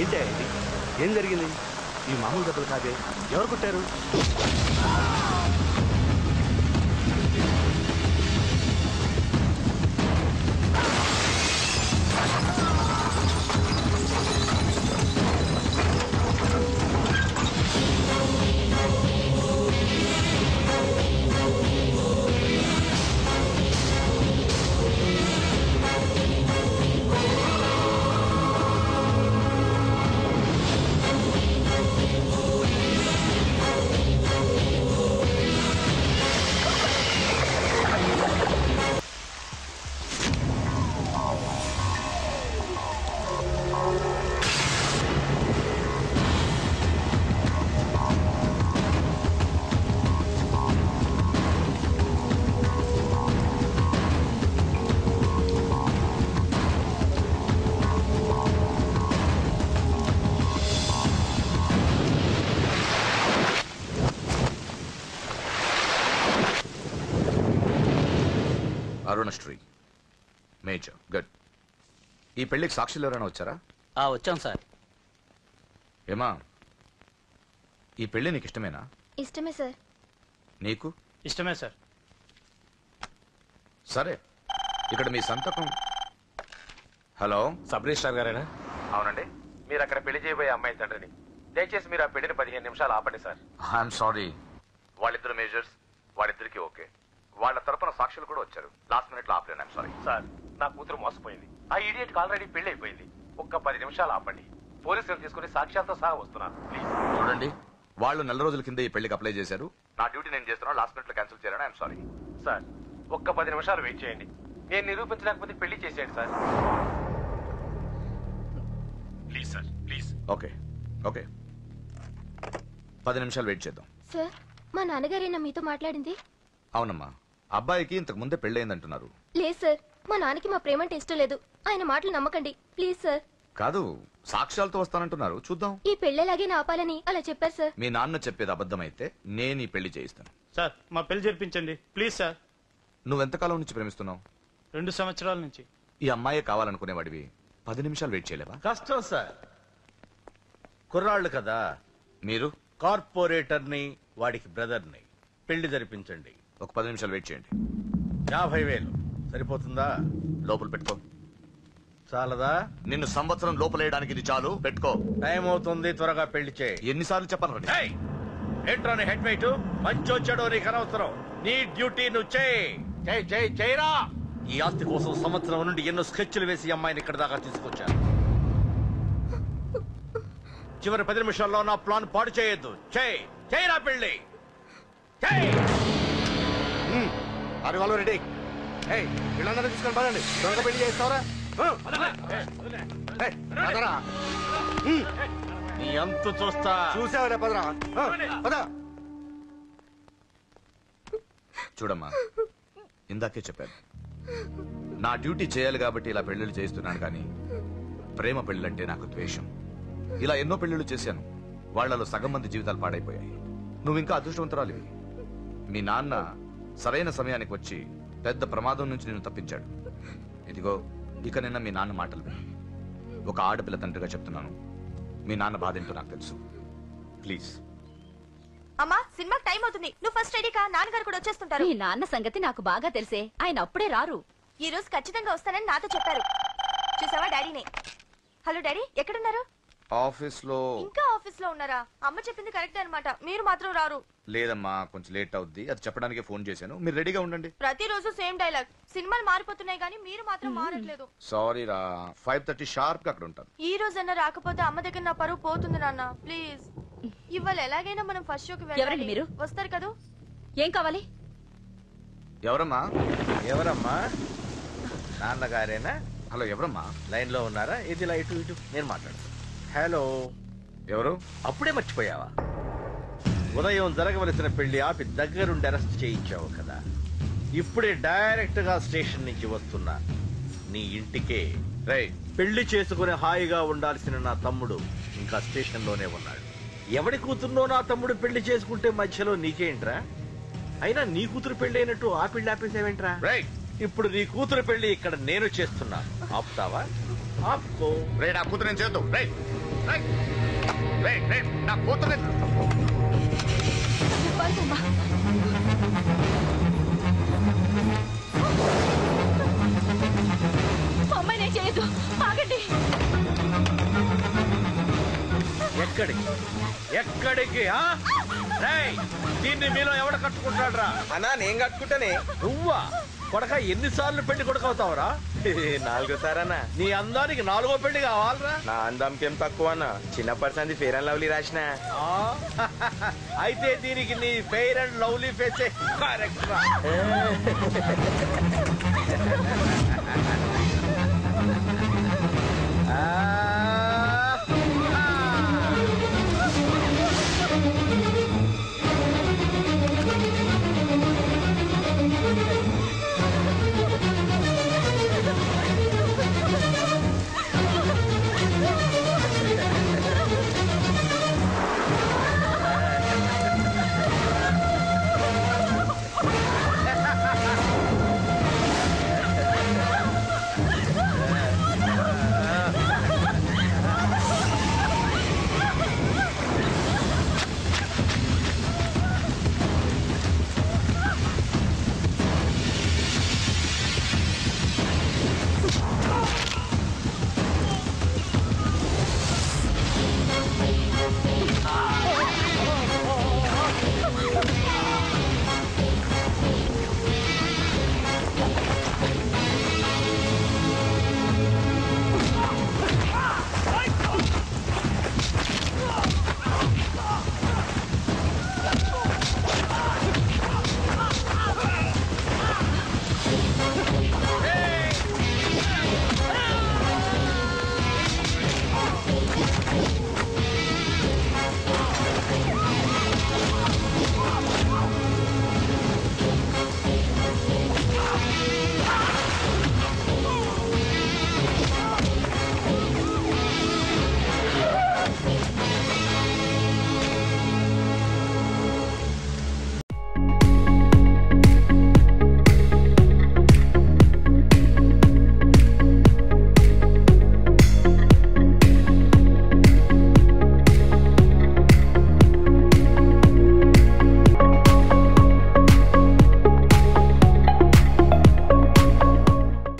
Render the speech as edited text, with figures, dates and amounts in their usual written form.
ఏంటి ఇది? ఏం జరిగింది? ఈ మామూలు దెబ్బలు కాదే, ఎవరు కొట్టారు? Arunasri major good. ఈ పెళ్లికి సాక్షులు ఎవరైనా వచ్చారా? వచ్చాం సార్. ఏమా, ఈ పెళ్లి నీకు ఇష్టమేనా? ఇష్టమే సార్. నీకు? ఇష్టమే సార్. సరే, ఇక్కడ మీ సంతకం. హలో, సబ్ రిజిస్ట్రార్ గారేనా? అవునండి. మీరు అక్కడ పెళ్లి చేయబోయే అమ్మాయి తండ్రిని. దయచేసి మీరు ఆ పెళ్లిని 15 నిమిషాలు ఆపండి సార్. I'm sorry. వాళ్ళిద్దరు మేజర్స్, వాళ్ళిద్దరికి ఓకే. వాళ్ళ తరపున సాక్షులు కూడా వచ్చారు. లాస్ట్ మినిట్ లో ఆపలేను. ఐఎమ్ సారీ సార్, నా కూతురు మోసపోయింది. ఆ ఇడియట్ ఆల్రెడీ పెళ్లి అయిపోయింది. ఒక్క 10 నిమిషాలు ఆపండి. పోలీసులు తీసుకుని సాక్ష్యాలతో సహా వస్తున్నాను. ప్లీజ్ చూడండి, వాళ్ళు నెల రోజుల కింద ఈ పెళ్లికి అప్లై చేశారు. నా డ్యూటీ నేను చేస్తున్నాను. లాస్ట్ మినిట్ లో క్యాన్సిల్ చేయాలని ఐఎమ్ సారీ. సార్, ఒక్క 10 నిమిషాలు వెయిట్ చేయండి. నేను నిరూపించలేకపోతే పెళ్లి చేసేయండి sir. Please sir, please. Okay okay, 10 నిమిషాలు వెయిట్ చేద్దాం. సార్, మా నాన్నగారేనా మీతో మాట్లాడింది? అవునమ్మా, అబ్బాయికి ఇంతకు ముందే పెళ్ళయిందంటున్నారు. లేదు సార్, మా నాన్నకి మా ప్రేమ అంటే ఇష్టం లేదు. ఆయన మాటలు నమ్మకండి ప్లీజ్ సార్. కాదు, సాక్ష్యాలతో వస్తానంటున్నారు. చూద్దాం. ఈ పెళ్ళేలాగే ఆపాలని అలా చెప్పారు సార్. మీ నాన్న చెప్పేది అబద్ధమైతే నేను ఈ పెళ్లి చేయిస్తాను. సార్, మా పెళ్లి జరిపించండి ప్లీజ్ సార్. నువ్వెంతకాలం నుంచి ప్రేమిస్తున్నావు? 2 సంవత్సరాల నుంచి. ఈ అమ్మాయే కావాలనుకునేవాడివి 10 నిమిషాలు వెయిట్ చేయలేవా? కష్టం సార్, కుర్రాళ్ళు కదా. మీరు? కార్పొరేటర్ని, వాడికి బ్రదర్ని. పెళ్లి జరిపించండి. ఒక 10 నిమిషాలు వెయిట్ చేయండి. 50,000 సరిపోతుందా? లోపల పెట్టుకో. చాలదా? నిన్ను సంవత్సరం లోపలేయడానికి ఇది చాలు. పెట్టుకో. టైం అవుతుంది, త్వరగా పెళ్లి చేయి. ఎన్నిసార్లు చెప్పాను? ఏంట్రా నీ హెడ్ వెయిట్? మంచో చెడో నీకు అనవసరం. నీ డ్యూటీ నువ్వు చేయరా. ఈ ఆస్తి కోసం సంవత్సరం నుండి ఎన్నో స్కెచ్లు వేసి ఈ అమ్మాయిని ఇక్కడ దాకా తీసుకొచ్చాను. చివరి 10 నిమిషాల్లో నా ప్లాన్ పాడు చేయొద్దు. చేయరా పెళ్లి. రెడీ. వీళ్ళందరూ తీసుకొని పదండి. త్వరగా పెళ్లి చేస్తావరా? నీ అంతు చూస్తా. చూసావరా? పదరా, పద. చూడమ్మా, ఇందాకే చెప్పాను, నా డ్యూటీ చేయాలి కాబట్టి ఇలా పెళ్లిళ్ళు చేస్తున్నాను. కానీ ప్రేమ పెళ్లిళ్ళంటే నాకు ద్వేషం. ఇలా ఎన్నో పెళ్లిళ్ళు చేశాను. వాళ్లలో సగం మంది జీవితాలు పాడైపోయాయి. నువ్వు ఇంకా అదృష్టవంతురాలివి. మీ నాన్న సరైన సమయానికి వచ్చి పెద్ద ప్రమాదం నుంచి నిన్ను తప్పించాడు. ఇదిగో, ఇక నిన్న మీ నాన్న మాటలు విను. ఒక ఆడపిల్ల తండ్రిగా చెప్తున్నాను, మీ నాన్న బాధ ఏంటో నాకు తెలుసు. ప్లీజ్. అమ్మా, సినిమాకి టైం అవుతుంది. నువ్వు ఫస్ట్ రెడీ కా, నాన్నగారు కూడా వచ్చేస్తుంటారు. మీ నాన్న సంగతి నాకు బాగా తెలిసే. ఆయన అప్పుడే రారు. ఈ రోజు ఖచ్చితంగా వస్తానని నాతో చెప్పారు. చూసావా డాడీనే. హలో డాడీ, ఎక్కడున్నారు? ఆఫీస్ లో. ఇంకా ఆఫీస్ లో ఉన్నారా? అమ్మ చెప్పింది కరెక్టే అన్నమాట. మీరు మాత్రం రారు. లేదమ్మా, కొంచెం లేట్ అవుద్ది. అది చెప్పడానికి ఫోన్ చేశాను. మీరు రెడీగా ఉండండి. ప్రతిరోజు సేమ్ డైలాగ్. సినిమాలు మారిపోతున్నాయి కానీ మీరు మాత్రం మారట్లేదు. సారీ రా, 5:30 షార్ప్ గా అక్కడ ఉంటాను. ఈ రోజన్నా రాకపోతే అమ్మ దగ్గర నా పరువు పోతుంది నాన్న. ప్లీజ్, ఇవాళ ఎలాగైనా మనం ఫస్ట్ షోకి ఎవరండి మీరు? వస్తారు కదా? ఏం కావాలి? ఎవరమ్మా? ఎవరమ్మా? నాన్నగారేనా? హలో, ఎవరమ్మా? లైన్ లో ఉన్నారా? ఇది ఇలా ఇటు నేను మాట్లాడతాను. హలో, ఎవరు? అప్పుడే మర్చిపోయావా? ఉదయం జరగవలసిన పెళ్లి ఆపి దగ్గరుండి అరెస్ట్ చేయించావు కదా. ఇప్పుడే డైరెక్ట్ గా స్టేషన్ నుంచి వస్తున్నా నీ ఇంటికే. పెళ్లి చేసుకుని హాయిగా ఉండాల్సిన నా తమ్ముడు ఇంకా స్టేషన్ లోనే ఉన్నాడు. ఎవడి కూతుర్నో నా తమ్ముడు పెళ్లి చేసుకుంటే మధ్యలో నీకేంట్రా? అయినా నీ కూతురు పెళ్లి అయినట్టు ఆ పెళ్లి ఆపేసేవేంట్రా? ఇప్పుడు నీ కూతురు పెళ్లి ఇక్కడ నేను చేస్తున్నాను. ఆపుతావా? ఆపుకో. నా కూతురు నేను చేద్దాం. నా కూతురు అమ్మాయి నేను చేయొద్దు, ఆగండి. ఎక్కడికి ఎక్కడికి రేయ్, దీన్ని మీలో ఎవడ కట్టుకుంటాడు రా? అన్నా నేను కట్టుకుంటానే. నువ్వా కొడక? ఎన్నిసార్లు పెళ్లి కొడుకవుతావురా? 4 సారన్నా. నీ అందానికి 4వ పెళ్లి కావాలరా? నా అందంకేం తక్కువ అన్న, చిన్నప్పటి సంది ఫేర్ అండ్ లవ్లీ రాసిన. అయితే దీనికి నీ ఫెయిర్ అండ్ లవ్లీ ఫేసే కరెక్ట్ రా. ఆ